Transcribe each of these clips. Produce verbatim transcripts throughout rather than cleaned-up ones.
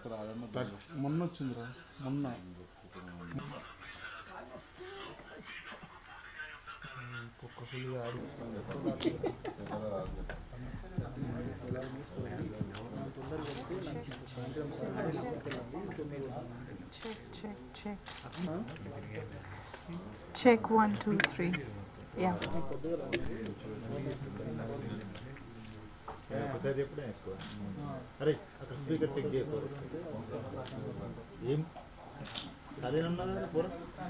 మొన్న వచ్చిందిరా మొన్న check check check check one two three yeah अरे स्पीकर चेक చేయకు ఏం అదేనా పోరా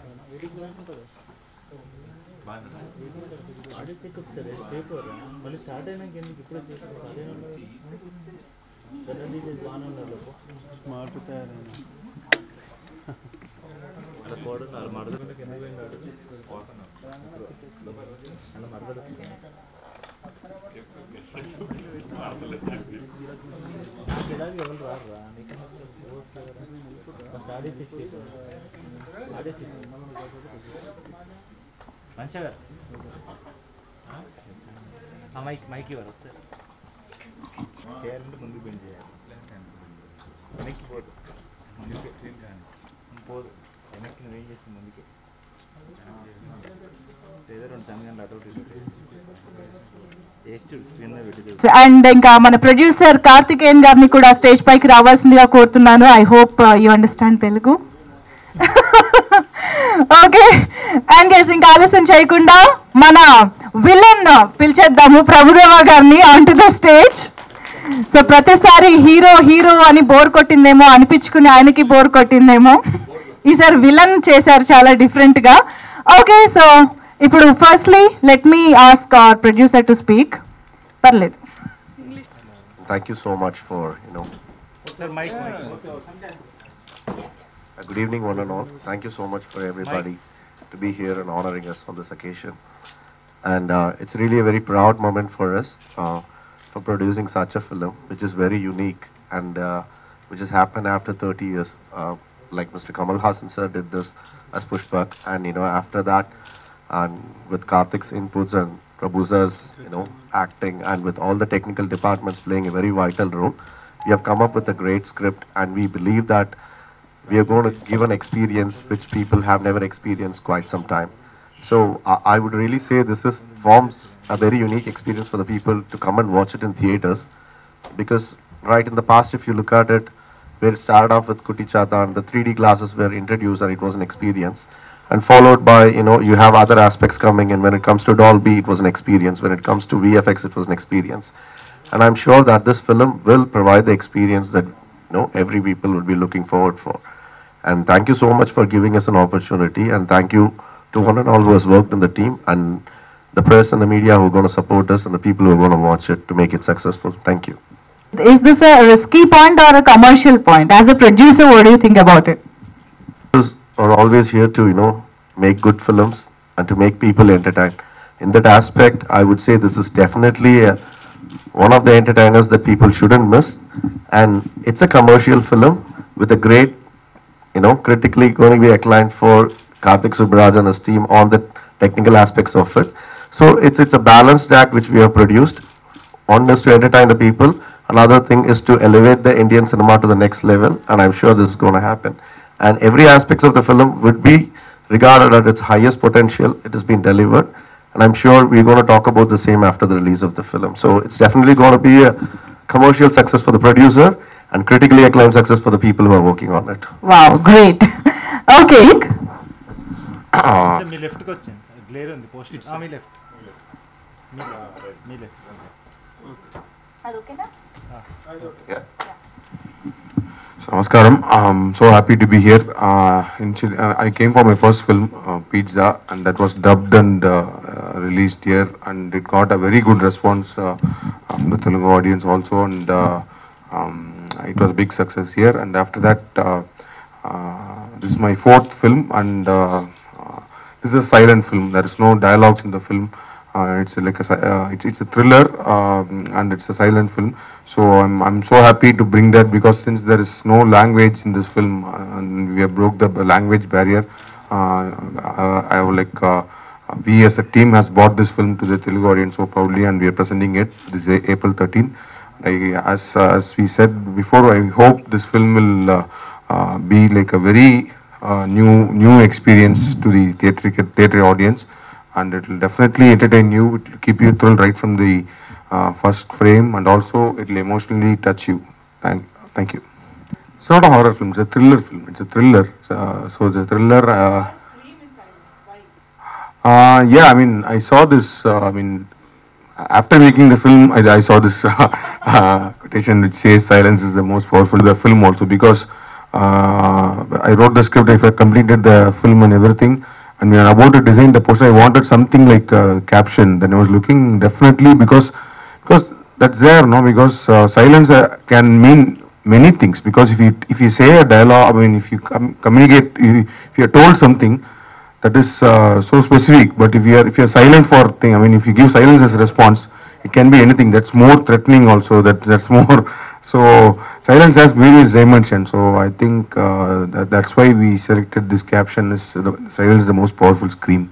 ఆడియో చెక్ ఒకసారి చేయపోరా మళ్ళీ స్టార్ట్ అయినాక ఎందుకు ఇప్పుడే చేస్తావు అదేనా సడన్లీ చేసి బాగానే ఉన్నారు స్మార్ట్ తయారైనా అలా కోడున్నారు మడదలకు ఎందుకు పోయినాడు అలా మడదలకు ఇలాగే ఎవరు రారా ఆడియో చెక్ చేయకు ఆడియో చెక్ మంచిగా మైక్ మైక్ ఇవ్వరు ఒకసారి చేయాలంటే ముందుకు బెండ్ చేయాలి వెనక్కి పోదు ముందుకే పోదు వెనక్కి నువ్వేం చేస్తుంది ముందుకే ఏదో రెండు సమయంలో అటు అండ్ ఇంకా మన ప్రొడ్యూసర్ కార్తికేయన్ గారిని కూడా స్టేజ్ పైకి రావాల్సిందిగా కోరుతున్నాను. I hope you understand Telugu. Okay and guys ఇంకా ఆలస్యం చేయకుండా మన విలన్ పిలిచేద్దాము ప్రభుదేవ గారిని on to the stage. So ప్రతిసారి హీరో హీరో అని బోర్ కొట్టిందేమో అనిపించుకుని ఆయనకి బోర్ కొట్టిందేమో, ఈసారి విలన్ చేశారు చాలా డిఫరెంట్ గా. ఓకే సో ఇప్పుడు firstly let me ask our producer to speak. పర్లేదు. Thank you so much for, you know, sir mic mic uh, good evening one and all. Thank you so much for everybody to be here and honoring us on this occasion. And uh, it's really a very proud moment for us uh, for producing such a film which is very unique and uh, which has happened after thirty years. Uh, like Mister Kamal Haasan sir did this as Pushpak, and you know after that, and with Karthik's inputs and Prabhu's, you know, acting, and with all the technical departments playing a very vital role, we have come up with a great script, and we believe that we are going to give an experience which people have never experienced quite some time. So I, I would really say this is forms a very unique experience for the people to come and watch it in theaters, because right in the past, if you look at it, where it started off with Kuti Chata and the three D glasses were introduced and it was an experience. And followed by, you know, you have other aspects coming in. When it comes to Dolby, it was an experience. When it comes to V F X, it was an experience. And I'm sure that this film will provide the experience that, you know, every people would be looking forward for. And thank you so much for giving us an opportunity. And thank you to one and all who has worked in the team, and the press and the media who are going to support us, and the people who are going to watch it to make it successful. Thank you. Is this a risky point or a commercial point? As a producer, what do you think about it? Are always here to, you know, make good films and to make people entertained. In that aspect, I would say this is definitely a, one of the entertainers that people shouldn't miss. And it's a commercial film with a great, you know, critically going to be acclaimed for Karthik Subbaraj and his team on the technical aspects of it. So it's it's a balanced act which we have produced. One is to entertain the people. Another thing is to elevate the Indian cinema to the next level. And I'm sure this is going to happen. And every aspect of the film would be regarded at its highest potential. It has been delivered, and I'm sure we're going to talk about the same after the release of the film. So it's definitely going to be a commercial success for the producer and critically acclaimed success for the people who are working on it. Wow, great. Okay. మీ left కి వచ్చింది glare ఉంది poster ఆ మీ left me left అది ఓకేనా? Yeah. So, Namaskaram. I'm so happy to be here. Uh, in Chile, uh, I came for my first film, uh, Pizza, and that was dubbed and uh, uh, released here, and it got a very good response uh, from the Telugu audience also, and uh, um, it was a big success here. And after that, uh, uh, this is my fourth film, and uh, uh, this is a silent film. There is no dialogues in the film. Uh, it's like a uh, it's it's a thriller, um, and it's a silent film. So I'm I'm so happy to bring that, because since there is no language in this film, uh, and we have broke the language barrier, uh, uh, I have like uh, we as a team has brought this film to the Telugu audience so proudly, and we are presenting it this April thirteenth. I, as uh, as we said before, I hope this film will uh, uh, be like a very uh, new new experience to the theatre theatre audience, and it will definitely entertain you. It will keep you thrilled right from the uh, first frame, and also it will emotionally touch you. Thank thank you. It's not a horror film; it's a thriller film. It's a thriller. Uh, so it's a thriller. Uh, uh, yeah, I mean, I saw this. Uh, I mean. After making the film, I, I saw this uh, uh, quotation which says silence is the most powerful the film also, because uh, I wrote the script, if I completed the film and everything, and we are about to design the poster, I wanted something like a caption. Then I was looking definitely because because that's there, no? Because uh, silence uh, can mean many things. Because if you if you say a dialogue, I mean, if you com communicate, if, if you are told something that is uh, so specific, but if you are if you are silent for thing, I mean, if you give silence as a response, it can be anything. That's more threatening also. That that's more. So silence has various dimensions. So I think uh, that that's why we selected this caption. Is uh, the, silence is the most powerful scream.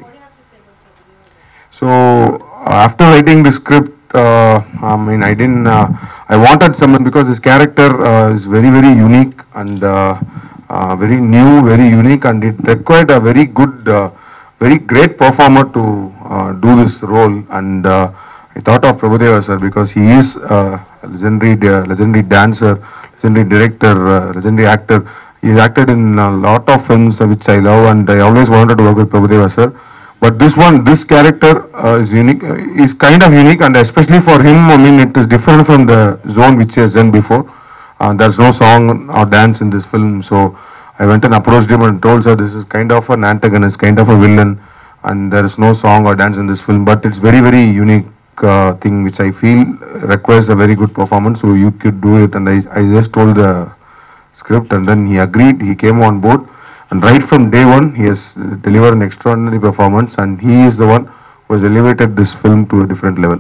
So uh, after writing the script, uh, I mean, I didn't. Uh, I wanted someone because this character uh, is very very unique and. Uh, Uh, very new, very unique, and it required a very good, uh, very great performer to uh, do this role. And uh, I thought of Prabhudeva sir because he is uh, a legendary, uh, legendary dancer, legendary director, uh, legendary actor. He has acted in a lot of films uh, which I love, and I always wanted to work with Prabhudeva sir. But this one, this character uh, is unique, uh, is kind of unique, and especially for him, I mean, it is different from the zone which he has done before. Uh, there's no song or dance in this film, so I went and approached him and told her this is kind of an antagonist, kind of a villain, and there is no song or dance in this film, but it's very very unique uh, thing which I feel requires a very good performance, so you could do it. And I, I just told the script, and then he agreed, he came on board, and right from day one he has delivered an extraordinary performance, and he is the one who has elevated this film to a different level.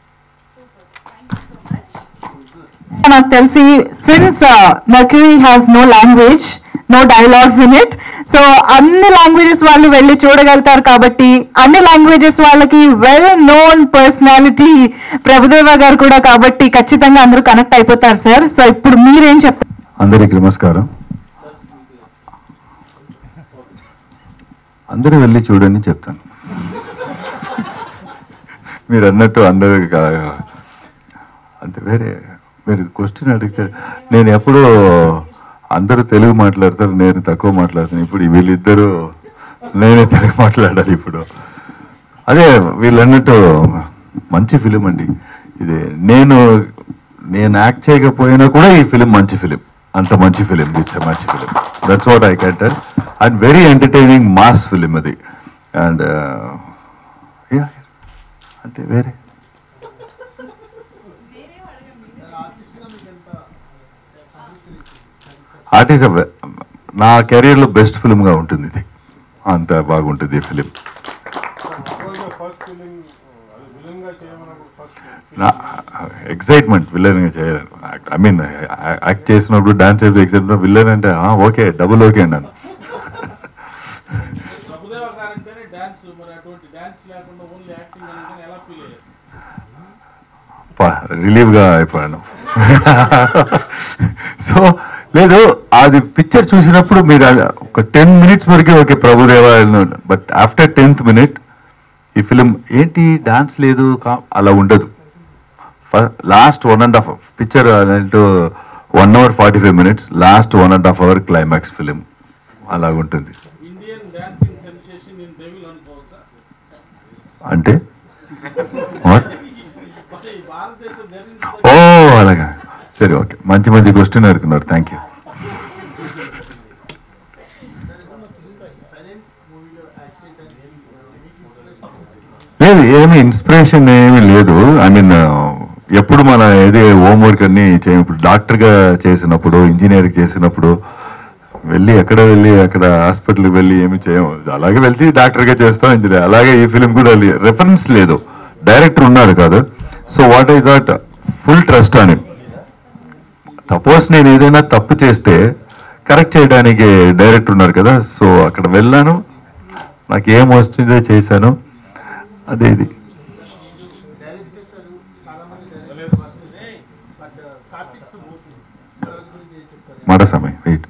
నాకు తెలిసి since Mercury has no language, no dialogues in it, so అన్ని languages వాళ్ళు వెళ్ళి చూడగలుగుతారు. కాబట్టి అన్ని languages వాళ్ళకి well known personality Prabhudeva గారు కూడా, కాబట్టి ఖచ్చితంగా అందరూ కనెక్ట్ అయిపోతారు సార్. సో ఇప్పుడు మీరేం చెప్తారు? అందరికీ నమస్కారం. అందరూ వెళ్ళి చూడని చెప్తాను. మీరు అన్నట్టు అందరూ అంతే. వేరే మీరు క్వశ్చన్ అడిగితే నేను ఎప్పుడూ అందరూ తెలుగు మాట్లాడతారు, నేను తక్కువ మాట్లాడతాను. ఇప్పుడు వీళ్ళిద్దరూ నేనే తెలుగు మాట్లాడాలి ఇప్పుడు. అదే వీళ్ళు అన్నట్టు మంచి ఫిలిం అండి ఇది. నేను నేను యాక్ట్ చేయకపోయినా కూడా ఈ ఫిలిం మంచి ఫిలిం, అంత మంచి ఫిలిం. ఇట్స్ ఎ మంచి film, that's what I can tell. And very entertaining mass film అది. అండ్ యా అంతే. వేరే ఆర్టిస్ట్ నా కెరీర్లో బెస్ట్ ఫిల్మ్గా ఉంటుంది ఇది. అంత బాగుంటుంది ఈ ఫిలిం. నా ఎక్సైట్మెంట్ విలన్గా చేయాలి. ఐ మీన్ యాక్ట్ చేసినప్పుడు డాన్స్ చేసి ఎక్సైట్మెంట్, విలన్ అంటే ఓకే డబుల్ ఓకే అన్నాను. రిలీవ్గా అయిపోయాను. సో లేదు, అది పిక్చర్ చూసినప్పుడు మీరు ఒక టెన్ మినిట్స్ వరకే okay Prabhudeva, but after tenth minute ఈ ఫిలిం ఏంటి డాన్స్ లేదు అలా ఉండదు. Last one and half picture అంటే one hour forty five minutes, last one and half hour climax film అలాగుంటుంది. అంటే ఓ అలాగా, సరే ఓకే. మంచి మంచి క్వశ్చన్ అడుగుతున్నారు, థ్యాంక్ యూ. లేదు, ఏమి ఇన్స్పిరేషన్ ఏమీ లేదు. ఐ మీన్ ఎప్పుడు మన ఏదే హోంవర్క్ అన్ని చేయ, ఇప్పుడు డాక్టర్గా చేసినప్పుడు, ఇంజనీర్ చేసినప్పుడు వెళ్ళి ఎక్కడ వెళ్ళి అక్కడ హాస్పిటల్కి వెళ్ళి ఏమి చేయము, అలాగే వెళ్తే డాక్టర్గా చేస్తాం ఇంజనీర్. అలాగే ఈ ఫిలిం కూడా రెఫరెన్స్ లేదు, డైరెక్టర్ ఉన్నారు కాదు. So what I thought, full trust అని. సపోజ్ నేను ఏదైనా తప్పు చేస్తే కరెక్ట్ చేయడానికి డైరెక్టర్ ఉన్నారు కదా. సో అక్కడ వెళ్ళాను, నాకు ఏం వచ్చిందో చేశాను, అదే ఇది. Madasamy wait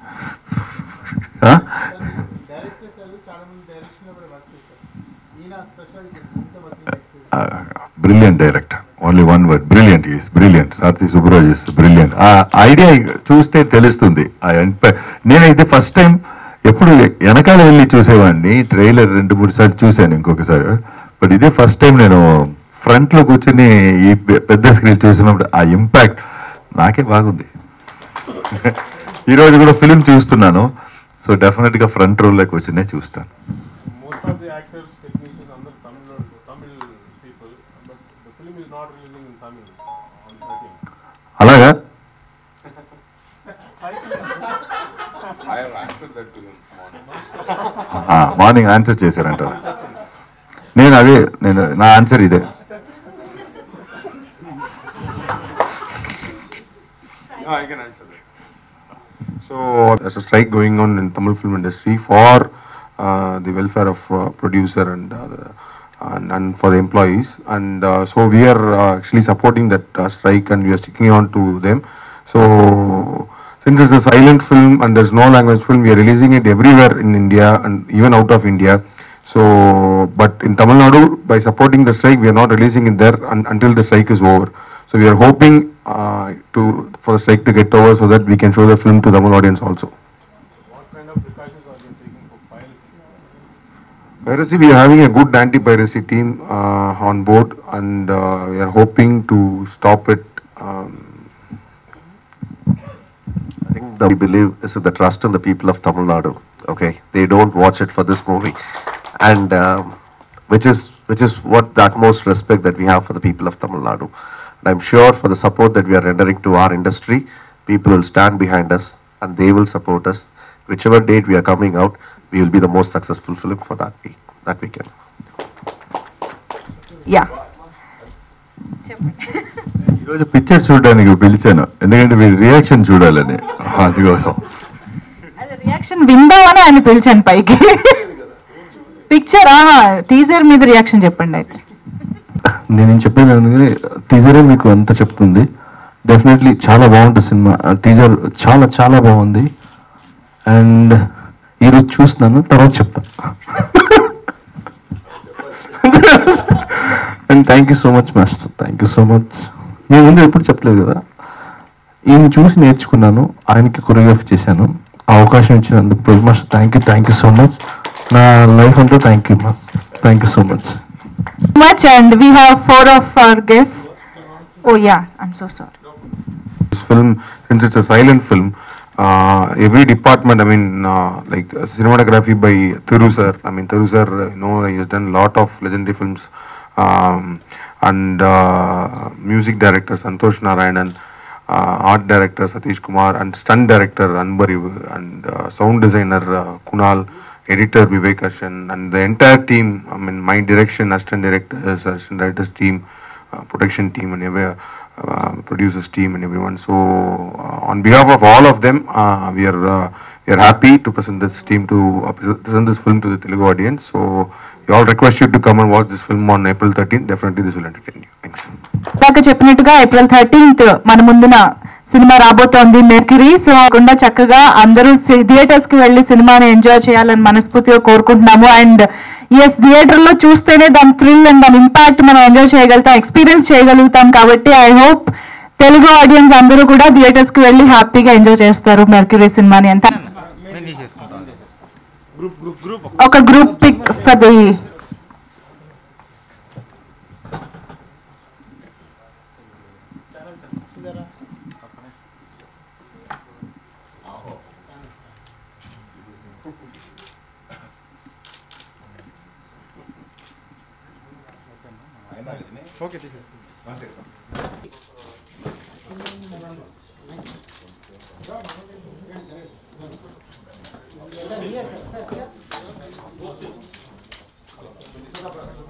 brilliant director, only one word, brilliant. Is brilliant. Sarathi Subbaraj is brilliant. ఆ ఐడియా చూస్తే తెలుస్తుంది. ఆ నేనైతే ఫస్ట్ టైం ఎప్పుడు వెనకాల వెళ్ళి చూసేవాడిని, ట్రైలర్ రెండు మూడు సార్లు చూశాను ఇంకొకసారి, బట్ ఇదే ఫస్ట్ టైం నేను ఫ్రంట్లో కూర్చొని ఈ పెద్ద స్క్రీన్ చూసినప్పుడు ఆ ఇంపాక్ట్ నాకే బాగుంది. ఈరోజు కూడా ఫిలిం చూస్తున్నాను, సో డెఫినెట్గా ఫ్రంట్ రోల్లోకి వచ్చినే చూస్తాను. అలాగా మార్నింగ్ ఆన్సర్ చేశారంటారు. నేను అదే నేను నా ఆన్సర్ ఇదే. I can answer that. So there's a strike going on in Tamil film industry for uh, the welfare of uh, producer and, uh, the, and and for the employees, and uh, so we are uh, actually supporting that uh, strike, and we are sticking on to them. So since it's a silent film and there's no language film, we are releasing it everywhere in India and even out of India. So but in Tamil Nadu, by supporting the strike, we are not releasing it there un- until the strike is over. So we are hoping uh, to for the strike to get over so that we can show the film to Tamil audience also. What kind of precautions are you taking for piracy? Piracy, we are having a good anti-piracy team uh, on board, and uh, we are hoping to stop it. Um, I think that we believe is the trust in the people of Tamil Nadu. Okay, they don't watch it for this movie, and um, which is which is what the utmost respect that we have for the people of Tamil Nadu. And I'm sure for the support that we are rendering to our industry, people will stand behind us and they will support us. Whichever date we are coming out, we will be the most successful film for that week, that weekend. Yeah ఈరోజు picture చూడడానికి పిలిచాను, ఎందుకంటే వీడి reaction చూడాలని, అందుకోసం. అదే reaction విందామని ఆయన పిలిచాను పైకి. పిక్చర్ టీజర్ మీద రియాక్షన్ చెప్పండి అయితే. నేను చెప్పేది ఎందుకంటే టీజరే మీకు అంతా చెప్తుంది. డెఫినెట్లీ చాలా బాగుంటుంది సినిమా. టీజర్ చాలా చాలా బాగుంది, అండ్ ఈరోజు చూస్తున్నాను, తర్వాత చెప్తాను. And thank you so much master, thank you so much. నేను ముందు ఎప్పుడు చెప్పలేదు కదా, ఈయన చూసి నేర్చుకున్నాను, ఆయనకి కొరియోగ్రఫీ చేశాను. ఆ అవకాశం ఇచ్చినందుకు Prabhu master thank you, thank you so much. నా లైఫ్ అంతా thank you master, thank you so much. much and we have four of our guests. Oh yeah, I'm so sorry. this film, since it's a silent film, uh, every department, I mean, uh, like uh, cinematography by Thiru sir. I mean, Thiru sir, you know, he has done a lot of legendary films, um, and uh, music director Santosh Narayanan, uh, art director Satish Kumar, and stunt director Anbari, and uh, sound designer uh, Kunal, editor Vivek Ashan, and the entire team. I mean, my direction, assistant directors, assistant directors team, uh, production team, and every uh, producers team, and everyone. So, uh, on behalf of all of them, uh, we are uh, we are happy to present this team to uh, present this film to the Telugu audience. So, we all request you to come and watch this film on April thirteenth. Definitely, this will entertain you. Thanks. ఇందాక చెప్పినట్టుగా April thirteenth మన ముందున cinema రాబోతోంది mercury. So కాకుండా చక్కగా అందరూ theatres కి వెళ్ళి సినిమాని ఎంజాయ్ చేయాలని మనస్ఫూర్తిగా కోరుకుంటున్నాము. అండ్ ఎస్, థియేటర్ లో చూస్తేనే దాని థ్రిల్ అండ్ దాని ఇంపాక్ట్ మనం ఎంజాయ్ చేయగలుగుతాం, ఎక్స్పీరియన్స్ చేయగలుగుతాం. కాబట్టి ఐ హోప్ తెలుగు ఆడియన్స్ అందరూ కూడా థియేటర్స్ కి వెళ్ళి హ్యాపీగా ఎంజాయ్ చేస్తారు మెర్క్యూరీ సినిమాని. అంతా ఒక group pic for the Okay, this is one second.